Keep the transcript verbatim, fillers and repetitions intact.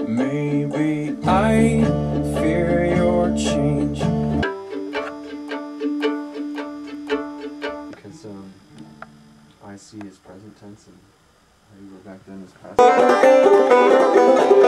Maybe I fear your change. Because um, I see is present tense and how you were back then is past.